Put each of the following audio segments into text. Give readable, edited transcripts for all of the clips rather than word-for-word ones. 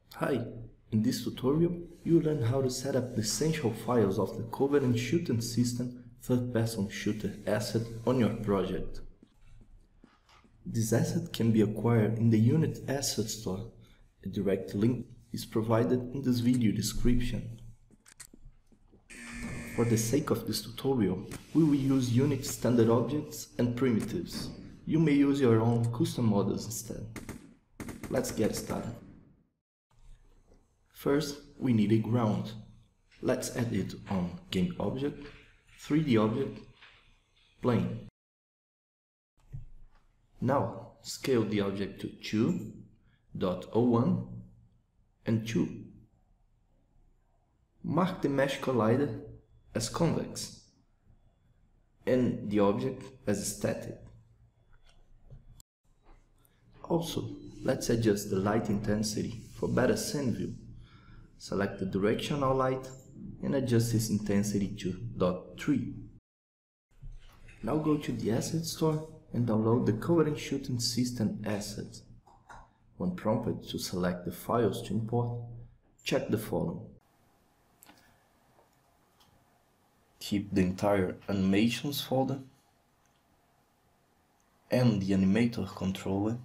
Hi, in this tutorial you'll learn how to set up the essential files of the cover and shooting system third-person shooter asset on your project. This asset can be acquired in the Unity Asset Store. A direct link is provided in this video description. For the sake of this tutorial, we will use Unity standard objects and primitives. You may use your own custom models instead. Let's get started. First, we need a ground. Let's add it on Game Object, 3D Object, Plane. Now, scale the object to 2.01 and 2. Mark the mesh collider as convex and the object as static. Also, let's adjust the light intensity for better scene view. Select the directional light and adjust its intensity to 0.3. Now go to the Asset Store and download the Cover and Shooting System asset. When prompted to select the files to import, check the following. Keep the entire Animations folder and the Animator controller.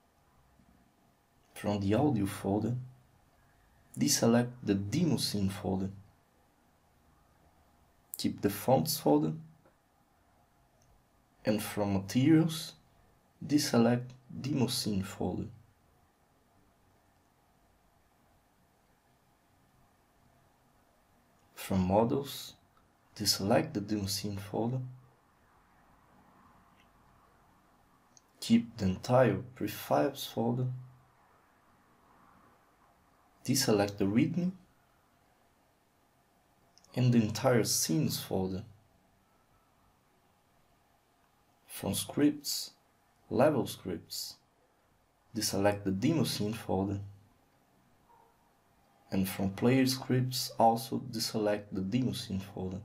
From the Audio folder, deselect the Demo Scene folder. Keep the Fonts folder, and from Materials, deselect Demo Scene folder. From Models, deselect the Demo Scene folder. Keep the entire Prefabs folder. Deselect the README and the entire Scenes folder. From Scripts, Level Scripts, deselect the Demo Scene folder. And from Player Scripts, also deselect the Demo Scene folder.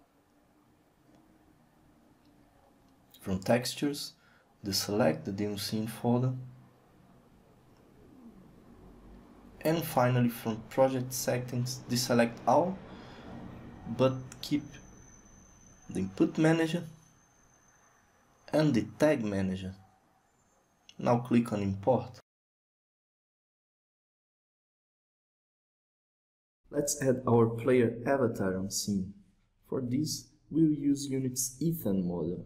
From Textures, deselect the Demo Scene folder. And finally, from Project Settings, deselect all, but keep the Input Manager and the Tag Manager. Now click on Import. Let's add our player avatar on scene. For this, we will use Unity's Ethan model.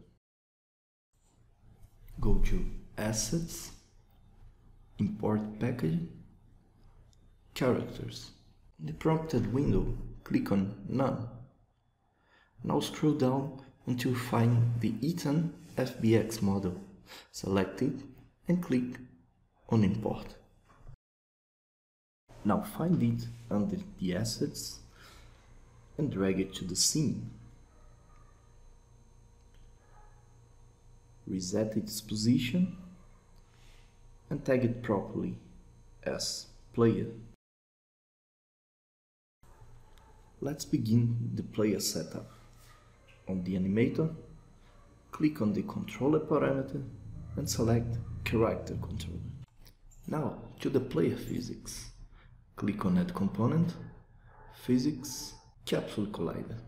Go to Assets, Import Package, Characters. In the prompted window, click on None. Now scroll down until you find the Ethan FBX model. Select it and click on Import. Now find it under the Assets and drag it to the scene. Reset its position and tag it properly as Player. Let's begin the player setup. On the animator, click on the controller parameter and select Character Controller. Now to the player physics. Click on Add Component, Physics, Capsule Collider.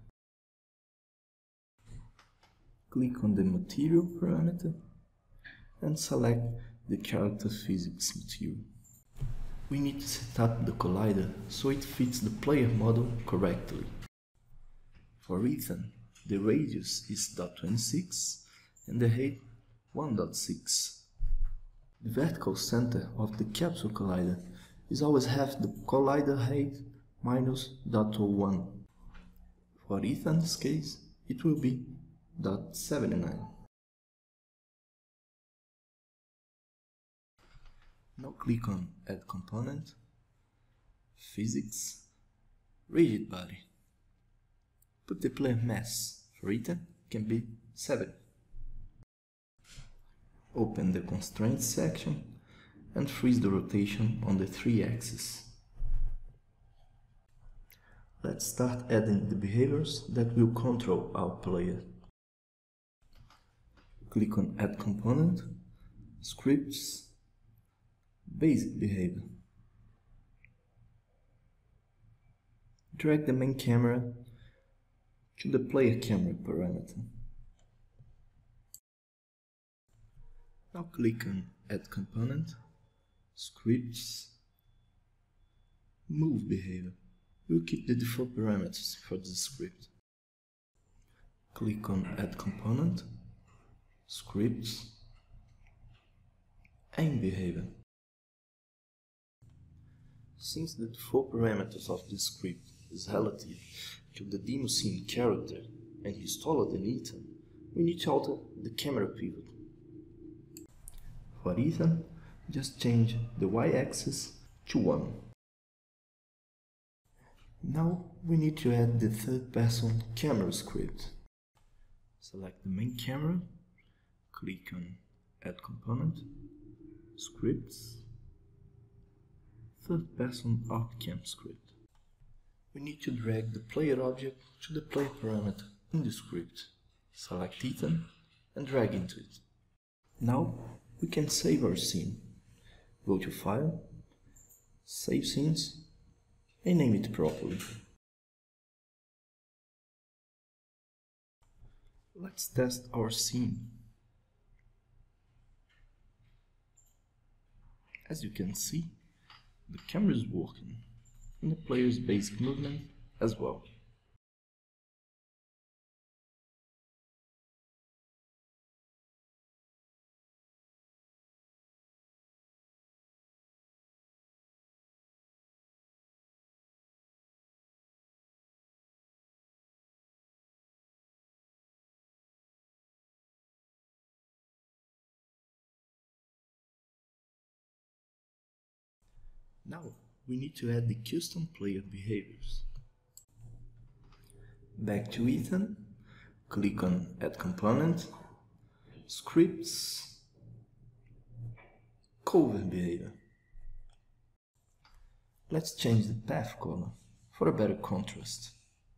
Click on the Material parameter and select the Character Physics material. We need to set up the collider so it fits the player model correctly. For Ethan, the radius is 0.26 and the height 1.6. The vertical center of the capsule collider is always half the collider height minus 0.01. For Ethan's case, it will be 0.79. Now click on Add Component, Physics, Rigid Body. Put the player mass for Ethan can be 7. Open the Constraints section and freeze the rotation on the 3-axis. Let's start adding the behaviors that will control our player. Click on Add Component, Scripts, Basic Behavior. drag the main camera to the player camera parameter. Now click on Add Component, Scripts, Move Behavior. We'll keep the default parameters for this script. Click on Add Component, Scripts, and Behavior. Since the default parameters of this script is relative to the demo scene character and installed in Ethan, we need to alter the camera pivot. For Ethan, just change the y-axis to 1. Now we need to add the third-person camera script. Select the main camera, click on Add Component, Scripts, third-person ArtCam script. We need to drag the player object to the player parameter in the script. Select Ethan and drag into it. Now we can save our scene. Go to File, Save Scenes, and name it properly. Let's test our scene. As you can see, the camera is working, and the player's basic movement as well. Now we need to add the custom player behaviors. Back to Ethan, click on Add Component, Scripts, Cover Behavior. Let's change the path color for a better contrast.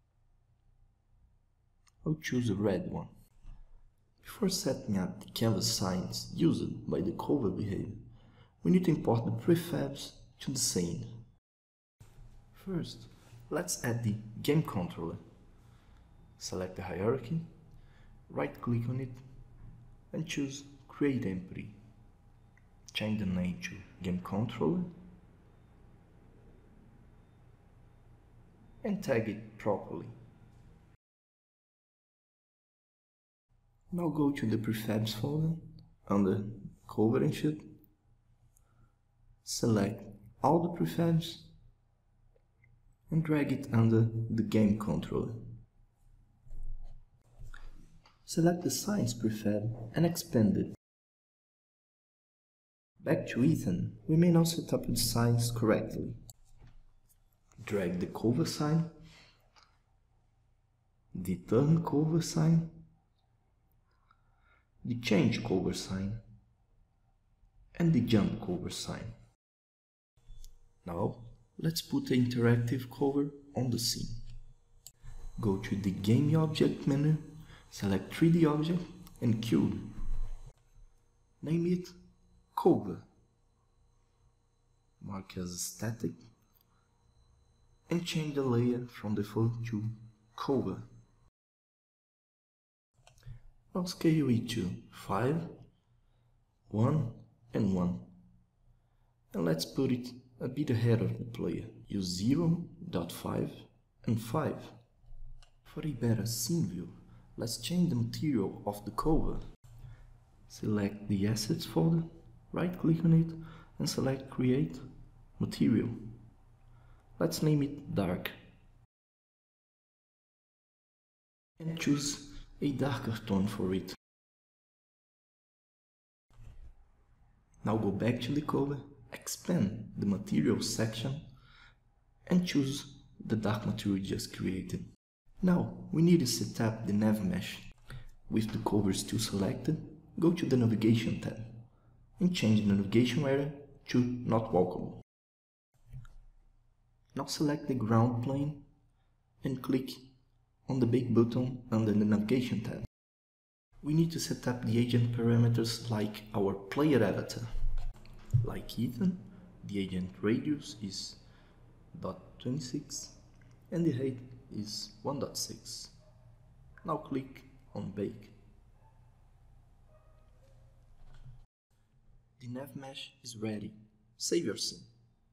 I'll choose a red one. Before setting up the canvas signs used by the cover behavior, we need to import the prefabs to the scene. First, let's add the game controller. Select the hierarchy, right-click on it, and choose Create Empty. Change the name to Game Controller and tag it properly. Now go to the Prefabs folder under Cover and Shoot. Select all the prefabs and drag it under the game controller. Select the Signs prefab and expand it. Back to Ethan, we may now set up the signs correctly. Drag the cover sign, the turn cover sign, the change cover sign, and the jump cover sign. Now, let's put the interactive cover on the scene. Go to the Game Object menu, select 3D Object and Cube. Name it Cover. Mark as static and change the layer from default to Cover. Now scale it to 5, 1 and 1. And let's put it a bit ahead of the player. Use 0, 0.5 and 5. For a better scene view, let's change the material of the cover. Select the Assets folder, right-click on it and select Create Material. Let's name it Dark. And choose a darker tone for it. Now go back to the cover, expand the material section and choose the dark material just created. Now we need to set up the nav mesh. With the cover still selected, go to the navigation tab and change the navigation area to not walkable. Now select the ground plane and click on the big button under the navigation tab. We need to set up the agent parameters like our player avatar. Like Ethan, the agent radius is 0.26 and the height is 1.6. Now click on Bake. The nav mesh is ready. Save your scene.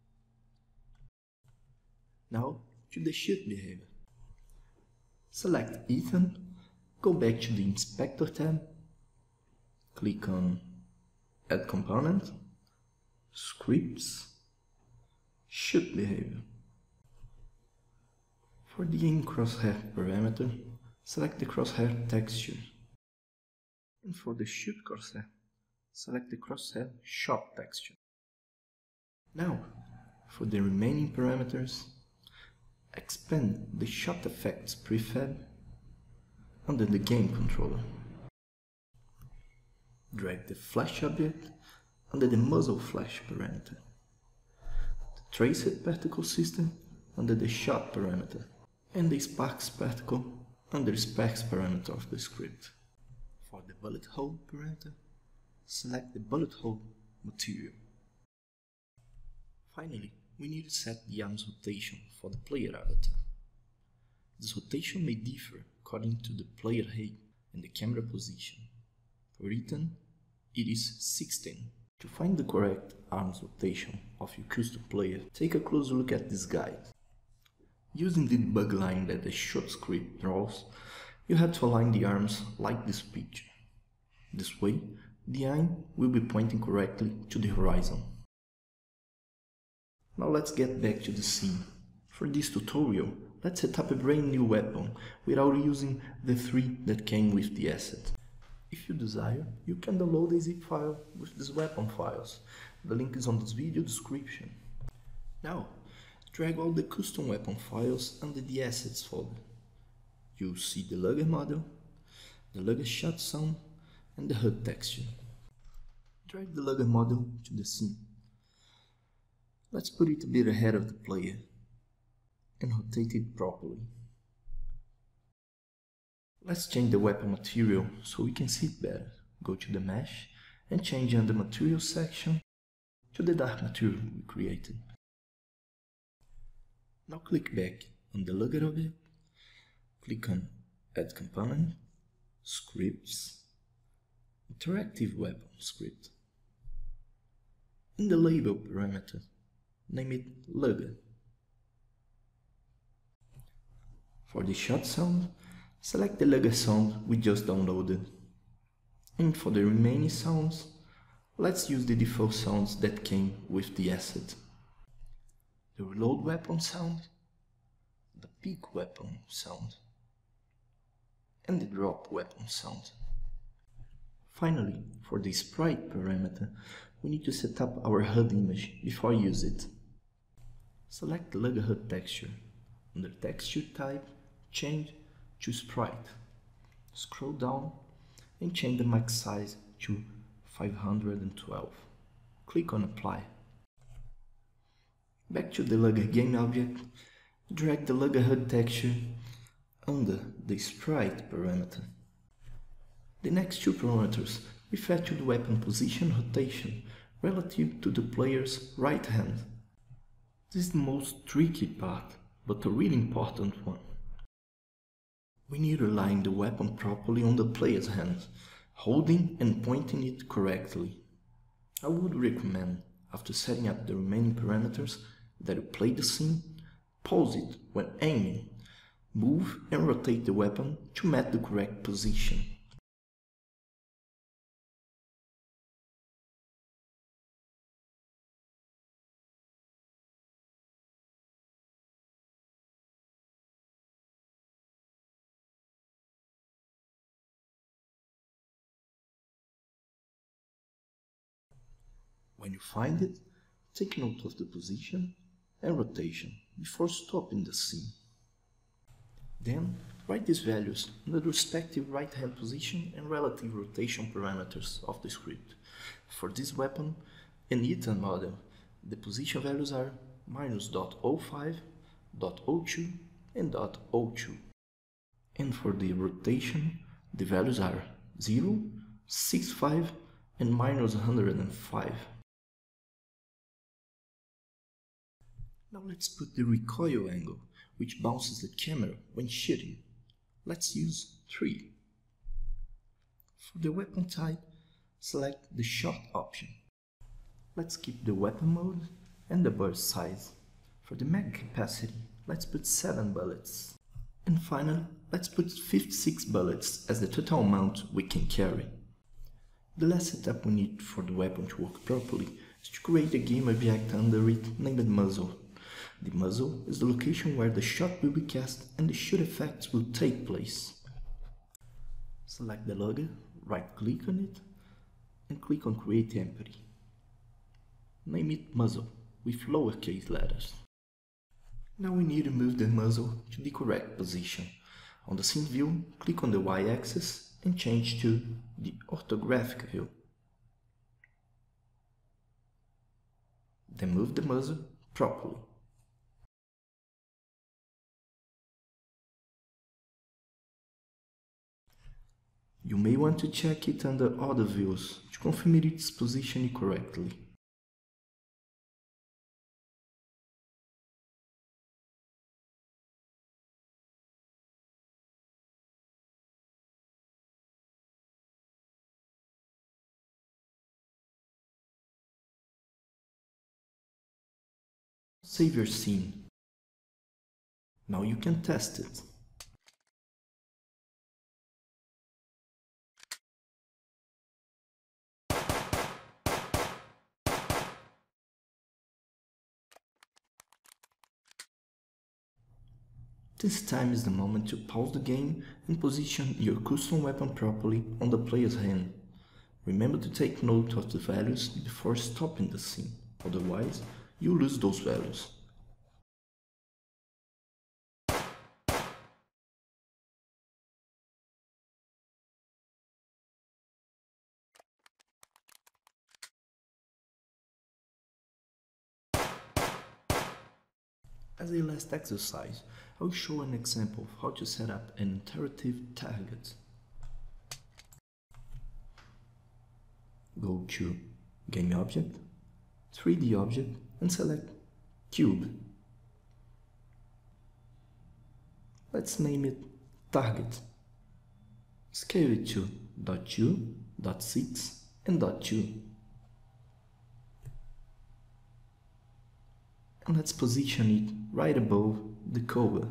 Now to the shoot behavior. Select Ethan, go back to the Inspector tab, click on Add Component, Scripts, Shoot Behavior. For the in crosshair parameter, select the crosshair texture. And for the shoot crosshair, select the crosshair shot texture. Now, for the remaining parameters, expand the shot effects prefab under the game controller. Drag the flash object under the muzzle flash parameter. The traced particle system under the shot parameter, and the sparks particle under the sparks parameter of the script. For the bullet hole parameter, select the bullet hole material. Finally, we need to set the arm's rotation for the player avatar. This rotation may differ according to the player height and the camera position. For Ethan, it is 16. To find the correct arm's rotation of your custom player, take a closer look at this guide. Using the debug line that the shot script draws, you have to align the arms like this picture. This way, the eye will be pointing correctly to the horizon. Now let's get back to the scene. For this tutorial, let's set up a brand new weapon without using the 3 that came with the asset. If you desire, you can download a zip file with these weapon files. The link is on this video description. Now, drag all the custom weapon files under the assets folder. You'll see the Luger model, the Luger shot sound, and the HUD texture. Drag the Luger model to the scene. Let's put it a bit ahead of the player and rotate it properly. Let's change the weapon material so we can see it better. Go to the mesh and change on the material section to the dark material we created. Now click back on the Luger object, click on Add Component, Scripts, Interactive Weapon Script. In the label parameter, name it Luger. For the shot sound, select the Luger sound we just downloaded. And for the remaining sounds, let's use the default sounds that came with the asset. The reload weapon sound, the peek weapon sound, and the drop weapon sound. Finally, for the sprite parameter, we need to set up our HUD image before I use it. Select the Luger HUD texture. Under Texture Type, change to Sprite. Scroll down and change the max size to 512. Click on Apply. Back to the Luger game object, drag the Luger HUD texture under the Sprite parameter. The next 2 parameters refer to the weapon position rotation relative to the player's right hand. This is the most tricky part, but a really important one. We need to align the weapon properly on the player's hand, holding and pointing it correctly. I would recommend, after setting up the remaining parameters, that you play the scene, pause it when aiming, move and rotate the weapon to match the correct position. When you find it, take note of the position and rotation before stopping the scene. Then, write these values in the respective right hand position and relative rotation parameters of the script. For this weapon and Ethan model, the position values are -.05, .02 and .02. And for the rotation, the values are 0, 65 and -105. Now let's put the recoil angle which bounces the camera when shooting. Let's use 3. For the weapon type, select the shot option. Let's keep the weapon mode and the burst size. For the mag capacity, let's put 7 bullets. And finally, let's put 56 bullets as the total amount we can carry. The last setup we need for the weapon to work properly is to create a game object under it named muzzle. The muzzle is the location where the shot will be cast and the shoot effects will take place. Select the Luger, right-click on it, and click on Create Empty. Name it Muzzle with lowercase letters. Now we need to move the muzzle to the correct position. On the scene view, click on the Y-axis and change to the orthographic view. Then move the muzzle properly. You may want to check it under other views to confirm its positioning correctly. Save your scene. Now you can test it. This time is the moment to pause the game and position your custom weapon properly on the player's hand. Remember to take note of the values before stopping the scene, otherwise you lose those values. As a last exercise, I will show an example of how to set up an interactive target. Go to Game Object, 3D Object and select Cube. Let's name it Target. Scale it to 0.2, 0.6 and 0.2. And let's position it right above the cover.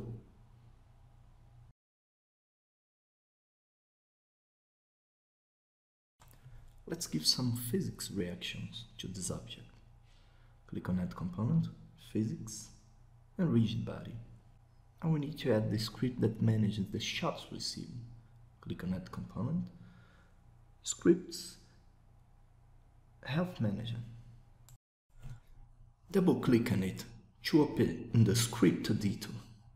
Let's give some physics reactions to this object. Click on Add Component, Physics, and Rigid Body. And we need to add the script that manages the shots received. Click on Add Component, Scripts, Health Manager. Double-click on it to open the script editor.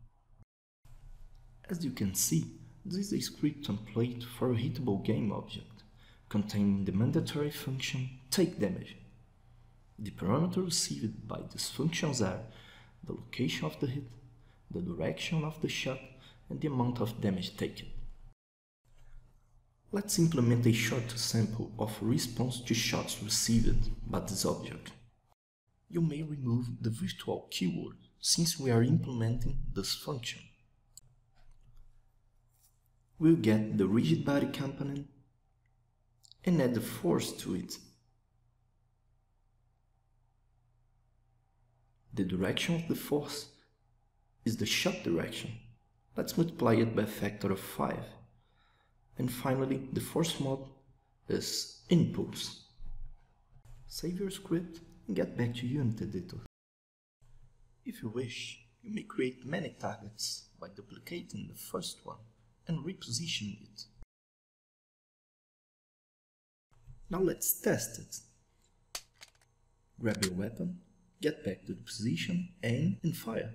As you can see, this is a script template for a hittable game object, containing the mandatory function take damage. The parameters received by these functions are the location of the hit, the direction of the shot, and the amount of damage taken. Let's implement a short sample of response to shots received by this object. You may remove the virtual keyword since we are implementing this function. We'll get the rigid body component and add the force to it. The direction of the force is the shot direction. Let's multiply it by a factor of 5. And finally, the force mode is impulse. Save your script and get back to Unit Editor. If you wish, you may create many targets by duplicating the first one and repositioning it. Now let's test it. Grab your weapon, get back to the position, aim and fire.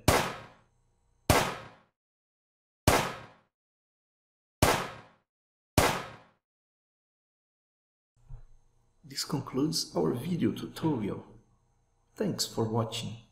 This concludes our video tutorial. Thanks for watching.